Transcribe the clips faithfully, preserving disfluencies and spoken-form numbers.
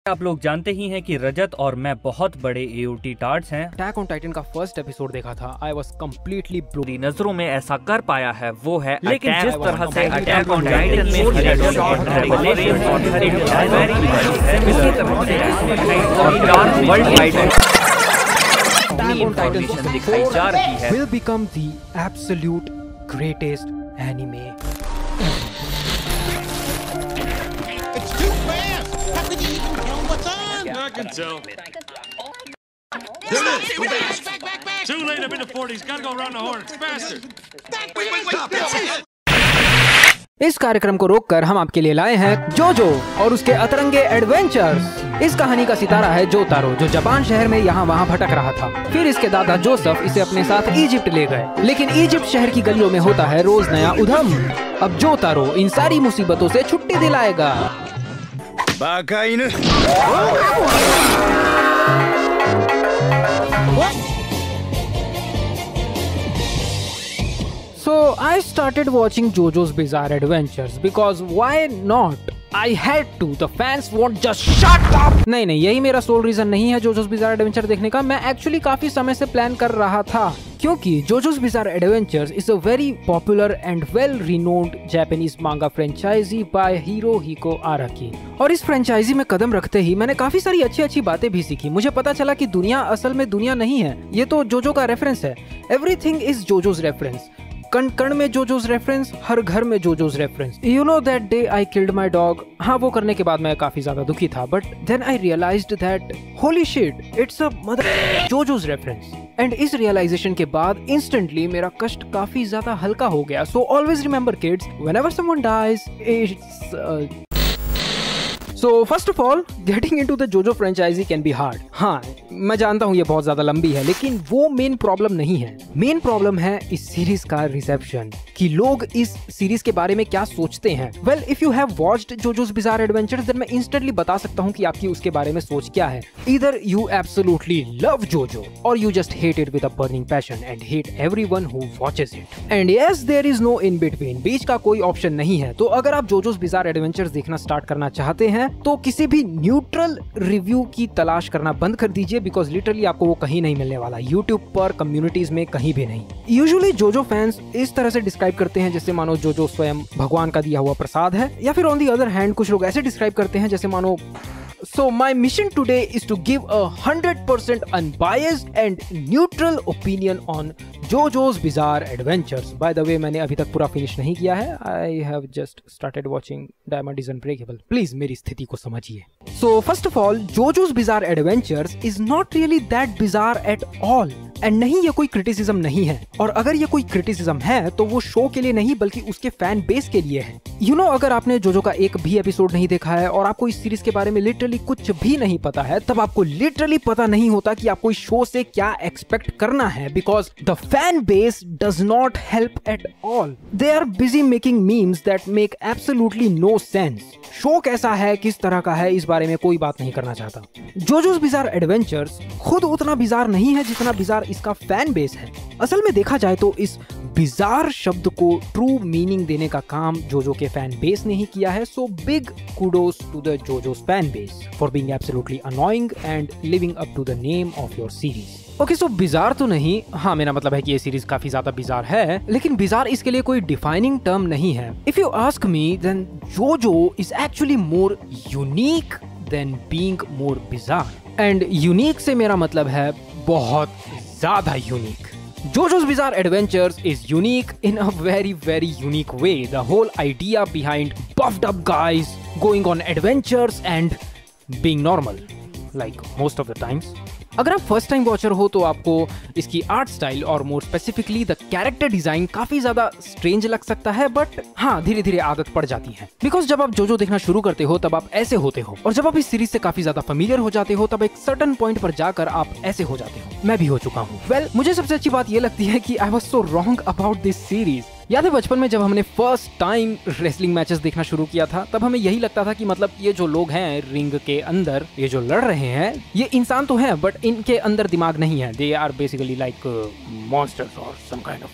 आप लोग जानते ही हैं कि रजत और मैं बहुत बड़े एओटी टार्ड्स हैं। अटैक ऑन टाइटन का फर्स्ट एपिसोड देखा था, आई वाज कंप्लीटली पूरी नजरों में ऐसा कर पाया है वो है, लेकिन जिस तरह से Attack attack on on Titan Titan में में रेवलेशन और रेवलेशन और उसी तरह से dark world Titan Attack on Titan दिखाई जा रही है will become the absolute greatest anime. It's too fast! How can you even tell what's on? I can tell. There it is! Back, back, back, back! Too late, I'm in the forties. Gotta go around the horn. It's faster. Back, wait, wait, stop! That's it! इस कार्यक्रम को रोककर हम आपके लिए लाए हैं जोजो और उसके अतरंगे एडवेंचर्स। इस कहानी का सितारा है जोतारो, जो जापान शहर में यहाँ वहाँ भटक रहा था। फिर इसके दादा जोसेफ इसे अपने साथ इजिप्ट ले गए, लेकिन इजिप्ट शहर की गलियों में होता है रोज नया उधम। अब जोतारो इन सारी मुसीबतों से छुट्टी दिलाएगा। So I started watching JoJo's Bizarre Adventures because why not? I had to. The fans won't just shut up. नहीं नहीं, यही मेरा सोल रीजन नहीं है JoJo's Bizarre Adventure देखने का। मैं एक्चुअली काफी समय से प्लान कर रहा था, क्योंकि JoJo's Bizarre Adventures is a very popular and well-renowned Japanese manga franchise by Hirohiko Araki। और इस फ्रेंचाइजी में कदम रखते ही मैंने काफी सारी अच्छी अच्छी बातें भी सीखी। मुझे पता चला कि दुनिया असल में दुनिया नहीं है, ये तो जोजो का रेफरेंस है। Everything is JoJo's reference. कण कण में जोजो's रेफरेंस, हर घर में JoJo's reference. You know that day I killed my dog. हाँ, वो करने के बाद मैं काफी ज्यादा दुखी था, but then I realised that holy shit, it's a mother JoJo's reference. And इस रियलाइजेशन के बाद इंस्टेंटली मेरा कष्ट काफी ज्यादा हल्का हो गया। So always remember kids, whenever someone dies, it's So first of all, getting into the JoJo franchise can be hard. हाँ, मैं जानता हूँ ये बहुत ज्यादा लंबी है, लेकिन वो मेन प्रॉब्लम नहीं है। मेन प्रॉब्लम है इस सीरीज का रिसेप्शन, कि लोग इस सीरीज के बारे में क्या सोचते हैं। Well, if you have watched JoJo's Bizarre Adventures, then मैं instantly बता सकता हूँ कि आपकी उसके बारे में सोच क्या है। Either you absolutely love JoJo, or you just hate it with a burning passion and hate everyone who watches it. And yes, there is no in between. बीच का कोई ऑप्शन नहीं है। तो अगर आप JoJo's Bizarre Adventures देखना start करना चाहते हैं, तो किसी भी न्यूट्रल रिव्यू की तलाश करना बंद कर दीजिए, बिकॉज लिटरली आपको वो कहीं नहीं मिलने वाला, यूट्यूब पर, कम्युनिटीज में, कहीं भी नहीं। यूजुअली जोजो फैंस इस तरह से डिस्क्राइब करते हैं जैसे मानो जोजो स्वयं भगवान का दिया हुआ प्रसाद है, या फिर ऑन दी अदर हैंड कुछ लोग ऐसे डिस्क्राइब करते हैं जैसे मानो। So my mission today is to give a hundred percent unbiased and neutral opinion on JoJo's Bizarre Adventures. By the way, मैंने अभी तक पूरा फिनिश नहीं किया है। I have just started watching Diamond is Unbreakable. Please मेरी स्थिति को समझिए। So first of all, JoJo's Bizarre Adventures is not really that bizarre at all. And नहीं, ये कोई क्रिटिसिज्म नहीं है, और अगर ये कोई क्रिटिसिज्म है तो वो शो के लिए नहीं बल्कि उसके फैन बेस के लिए है। यू नो, अगर आपने जोजो का एक भी एपिसोड नहीं देखा है और आपको इस सीरीज के बारे में लिटरली कुछ भी नहीं पता है, तब आपको लिटरली पता नहीं होता कि आपको इस शो से क्या एक्सपेक्ट करना है, because the fan base does not help at all. They are busy making memes that make absolutely no sense. Show कैसा है, किस तरह का है, इस बारे में कोई बात नहीं करना चाहता। JoJo's Bizarre Adventures खुद उतना बिजार नहीं है जितना बिजार इसका फैन बेस है। असल में देखा जाए तो इस बिजार शब्द को ट्रू मीनिंग देने का काम जोजो के फैन बेस ने ही किया है। So big kudos to the JoJo's fan base for being absolutely annoying and living up to the name of your series. Okay, so bizarre तो नहीं, हाँ मेरा मतलब है कि ये सीरीज काफी ज्यादा बिजार है, लेकिन बिजार इसके लिए कोई डिफाइनिंग टर्म नहीं है। If you ask me, then JoJo is actually more unique than being more bizarre. And unique से मेरा मतलब है बहुत ज्यादा unique. JoJo's Bizarre Adventures is unique in a very very unique way. The whole idea behind buffed up guys going on adventures and being normal, like most of the times. अगर आप first time watcher हो तो आपको इसकी art style और more specifically the character design काफी ज्यादा strange लग सकता है, बट हाँ धीरे धीरे आदत पड़ जाती है। बिकॉज जब आप जोजो देखना शुरू करते हो तब आप ऐसे होते हो, और जब आप इस सीरीज से काफी ज्यादा फेमिलियर हो जाते हो तब एक सर्टेन पॉइंट पर जाकर आप ऐसे हो जाते हो। मैं भी हो चुका हूँ। वेल well, मुझे सबसे अच्छी बात ये लगती है कि I was so wrong about this series. याद है बचपन में जब हमने फर्स्ट टाइम रेसलिंग मैचेस देखना शुरू किया था, तब हमें यही लगता था कि मतलब ये जो लोग हैं रिंग के अंदर, ये जो लड़ रहे हैं, ये इंसान तो हैं बट इनके अंदर दिमाग नहीं है। They are basically like monsters और some kind of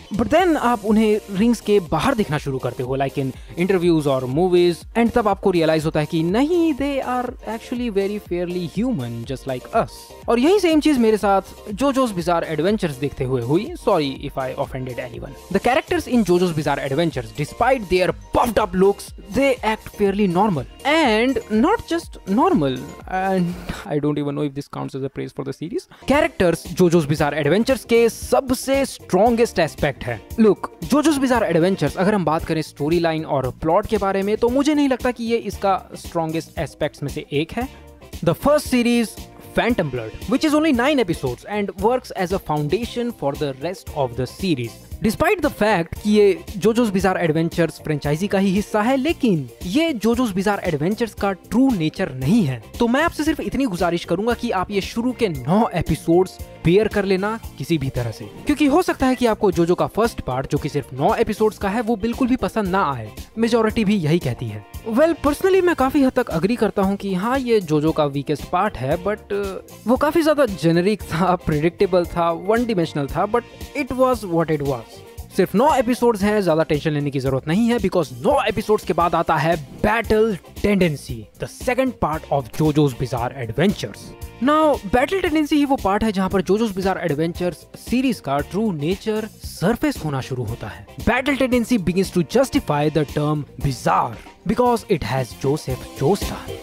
but then आप उन्हें रिंग्स के बाहर दिखना शुरू करते हो, लाइक इन इंटरव्यूज और मूवीज, एंड तब आपको रियलाइज होता है कि नहीं, they are actually very fairly human just like us. और यही सेम चीज मेरे साथ जोजोस बिजार एडवेंचर्स देखते हुए हुई। Sorry if I offended anyone. The characters in JoJo's bizarre adventures, despite their puffed up looks, they act fairly normal, and not just normal, and I don't even know if this counts as a praise for the series. Characters JoJo's Bizarre Adventures के सबसे strongest aspect है। Look, JoJo's Bizarre Adventures, अगर हम बात करें story line और plot के बारे में, तो मुझे नहीं लगता कि ये इसका strongest aspects में से एक है। The first series, Phantom Blood, which is only nine episodes and works as a foundation for the rest of the series. Despite the fact कि ये जोजोस बिजार एडवेंचर्स फ्रेंचाइजी का ही हिस्सा है, लेकिन ये जोजोस बिजार एडवेंचर्स का true nature नहीं है। तो मैं आपसे सिर्फ इतनी गुजारिश करूंगा कि आप ये शुरू के नौ एपिसोड्स बेयर कर लेना किसी भी तरह से, क्योंकि हो सकता है कि आपको जोजो का फर्स्ट पार्ट, जो कि सिर्फ नौ एपिसोड्स का है, वो बिल्कुल भी पसंद ना आए। मेजॉरिटी भी यही कहती है। वेल well, पर्सनली मैं काफी हद तक अग्री करता हूँ कि हाँ, ये जोजो का वीकेस्ट पार्ट है, बट वो काफी ज्यादा जेनरिक था, प्रिडिक्टेबल था, वन डिमेंशनल था, but it was what it was. सिर्फ नौ एपिसोड्स हैं, ज्यादा टेंशन लेने की जरूरत नहीं है, बिकॉज नौ एपिसोड्स के बाद आता है battle tendency, the second part of JoJo's bizarre adventures. Now battle tendency ही वो पार्ट है जहां पर जोजोस बिजार एडवेंचर्स सीरीज का ट्रू नेचर सरफेस होना शुरू होता है। Battle tendency begins to justify the term bizarre because it has Joseph Joestar.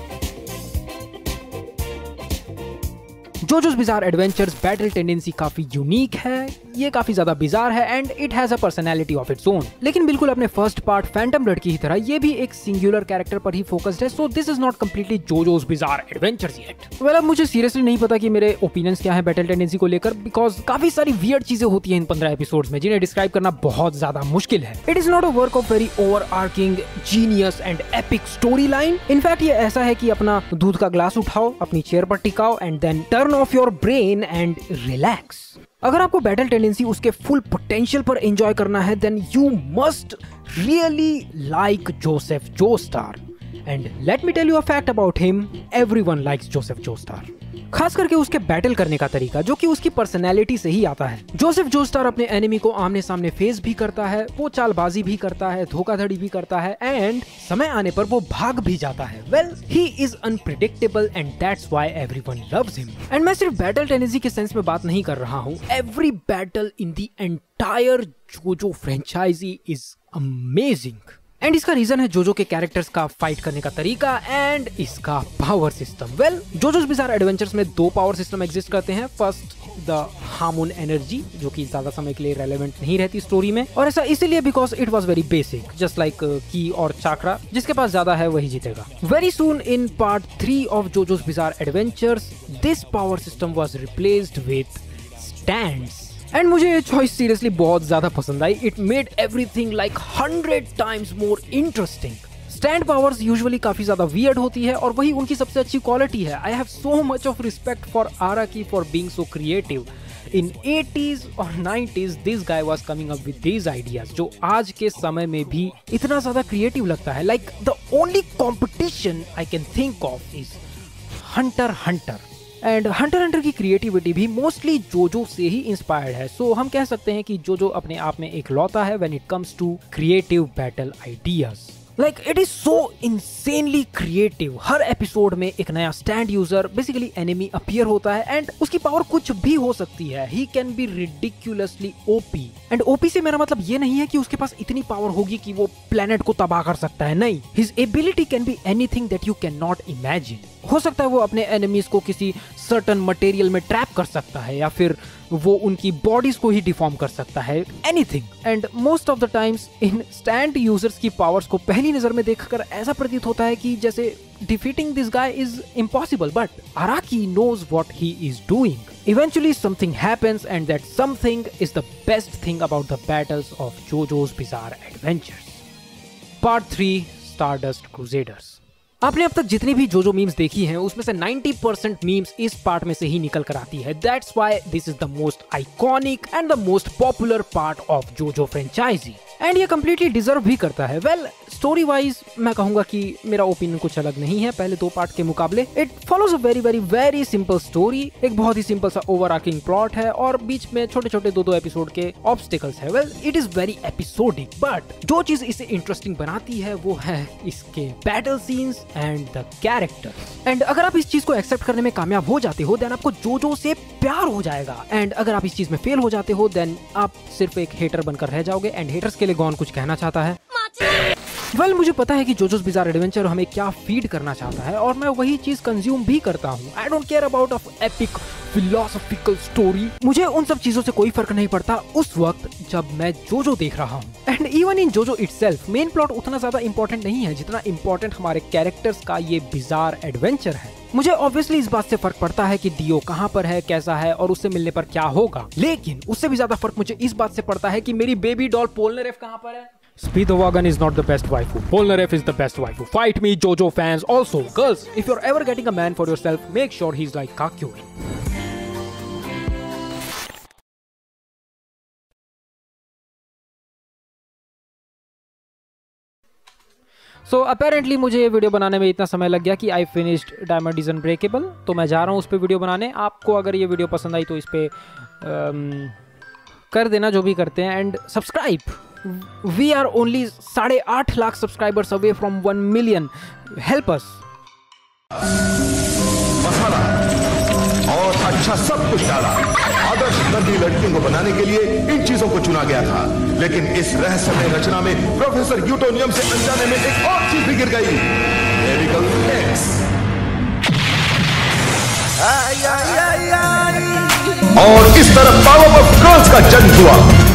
JoJo's bizarre adventures battle tendency काफी यूनिक है, ये काफी ज्यादा बिजार है, and it has a personality of its own. लेकिन बिल्कुल अपने फर्स्ट पार्ट फैंटम ब्लड की ही तरह ये भी एक सिंगुलर कैरेक्टर पर ही फोकस्ड है, so this is not completely JoJo's bizarre adventures yet. Well, अब मुझे सीरियसली नहीं पता कि मेरे ओपिनियंस क्या है बैटल टेंडेंसी को लेकर, बिकॉज काफी सारी वियर्ड चीजें होती हैं इन पंद्रह एपिसोड्स में, जिन्हें डिस्क्राइब करना बहुत ज्यादा मुश्किल है। It is not a work of very overarching genius and epic storyline. In fact ये ऐसा है कि अपना दूध का ग्लास उठाओ, अपनी चेयर पर टिकाओ, and then turn off your brain and relax. अगर आपको बैटल टेंडेंसी उसके फुल पोटेंशियल पर एंजॉय करना है, then you must really like Joseph Joestar. And let me tell you a fact about him, everyone likes Joseph Joestar, खास करके उसके battle करने का तरीका, जो कि उसकी पर्सनैलिटी से ही आता है। जोसेफ जोस्टार अपने एनिमी को आमने सामने फेस भी करता है, वो चालबाजी भी करता है, धोखाधड़ी भी करता है, एंड समय आने पर वो भाग भी जाता है। Well, he is unpredictable and that's why everyone loves him. And मैं सिर्फ बैटल टेंडेंसी के सेंस में बात नहीं कर रहा हूँ, every battle in the entire JoJo franchise is amazing. And इसका रीजन है जोजो के कैरेक्टर्स का फाइट करने का तरीका एंड इसका power system. Well, JoJo's bizarre adventures में दो पावर सिस्टम एग्जिस्ट करते हैं। फर्स्ट, द हार्मोन एनर्जी, जो कि ज्यादा समय के लिए रेलेवेंट नहीं रहती स्टोरी में, और ऐसा इसीलिए because it was very basic, just like ki और चाक्रा, जिसके पास ज्यादा है वही जीतेगा। Very soon in part three of JoJo's bizarre adventures, this power system was replaced with stands. And मुझे ये चॉइस सीरियसली बहुत ज्यादा पसंद आई। It made everything like hundred times more interesting. Stand powers usually काफी ज्यादा वियर्ड होती है, और वही उनकी सबसे अच्छी क्वालिटी है। I have so much of respect for Araki for being so creative. In eighties और nineties this guy was coming up with these ideas, जो आज के समय में भी इतना ज्यादा क्रिएटिव लगता है। Like the only competition I can think of is Hunter Hunter. And Hunter Hunter की क्रिएटिविटी भी मोस्टली जोजो से ही इंस्पायर्ड है, सो so, हम कह सकते हैं कि जोजो अपने आप में एक लौता है when it comes to creative battle ideas. Like it is so insanely creative. हर एपिसोड में एक नया stand user, basically enemy, appear होता है, एंड उसकी पावर कुछ भी हो सकती है। He can be ridiculously OP. And OP से मेरा मतलब ये नहीं है कि उसके पास इतनी पावर होगी कि वो प्लेनेट को तबाह कर सकता है, नहीं। His ability can be anything that you can not imagine. हो सकता है वो अपने एनिमीज को किसी सर्टन मटेरियल में ट्रैप कर सकता है, या फिर वो उनकी बॉडीज को ही डिफॉर्म कर सकता है, anything. And most of the times in stand users की पावर्स को पहली नजर में देखकर ऐसा प्रतीत होता है कि जैसे defeating this guy is impossible, but Araki knows what he is doing. Eventually something happens, and that something is the best thing about the battles of JoJo's Bizarre Adventures. Part three, Stardust Crusaders. आपने अब तक जितनी भी जोजो memes देखी हैं, उसमें से नाइंटी परसेंट मीम्स इस पार्ट में से ही निकल कर आती है। That's why this is the most iconic and the most popular part of JoJo franchise. And ये कम्प्लीटली डिजर्व भी करता है। वेल स्टोरी वाइज मैं कहूंगा कि मेरा ओपिनियन कुछ अलग नहीं है पहले दो पार्ट के मुकाबले। It follows a very very very simple story, एक बहुत ही सिंपल सा ओवर आर्किंग प्लॉट है और बीच में छोटे छोटे दो दो एपिसोड के ऑब्स्टिकल्स है। Well it is very episodic, but जो चीज इसे इंटरेस्टिंग बनाती है वो है इसके battle scenes and the characters. And अगर आप इस चीज को एक्सेप्ट करने में कामयाब हो जाते हो देन आपको जोजो से प्यार हो जाएगा, एंड अगर आप इस चीज में फेल हो जाते हो देन आप सिर्फ एक हेटर बनकर रह जाओगे। एंड हेटर्स के लिए गॉन कुछ कहना चाहता है। वेल well, मुझे पता है कि जोजोस बिजार एडवेंचर हमें क्या फीड करना चाहता है और मैं वही चीज कंज्यूम भी करता हूँ। I don't care about of epic philosophical story, मुझे उन सब चीजों से कोई फर्क नहीं पड़ता उस वक्त जब मैं जोजो देख रहा हूँ। एंड इवन इन जोजो इटसेल्फ मेन प्लॉट उतना ज्यादा इंपॉर्टेंट नहीं है जितना इंपॉर्टेंट हमारे कैरेक्टर्स का ये बिजार एडवेंचर है। मुझे ऑब्वियसली इस बात से फर्क पड़ता है कि डियो कहाँ पर है, कैसा है और उससे मिलने पर क्या होगा, लेकिन उससे भी ज्यादा फर्क मुझे इस बात से पड़ता है कि मेरी बेबी डॉल पोलनारेफ कहाँ पर है। Speedwagon is not the best waifu. Polnareff is the best waifu. Fight me, JoJo fans. Also, girls, if you're ever getting a man for yourself, make sure he's like Kakyuri. So so, apparently मुझे ये video बनाने में इतना समय लग गया कि I finished diamond is unbreakable, तो मैं जा रहा हूँ उस पर वीडियो बनाने। आपको अगर ये वीडियो पसंद आई तो इस पर कर देना जो भी करते हैं, and subscribe. We are only साढ़े आठ lakh subscribers away from one million. Help us. Masala और अच्छा सब कुछ डाला। आदर्श नदी लड़कियों को बनाने के लिए इन चीजों को चुना गया था, लेकिन इस रहस्यमय रचना में प्रोफेसर यूटोनियम से अनजाने में एक और चीज भी गिर गई, केमिकल एक्स। और इस तरफ पावर ऑफ गर्ल्स का जन्म हुआ।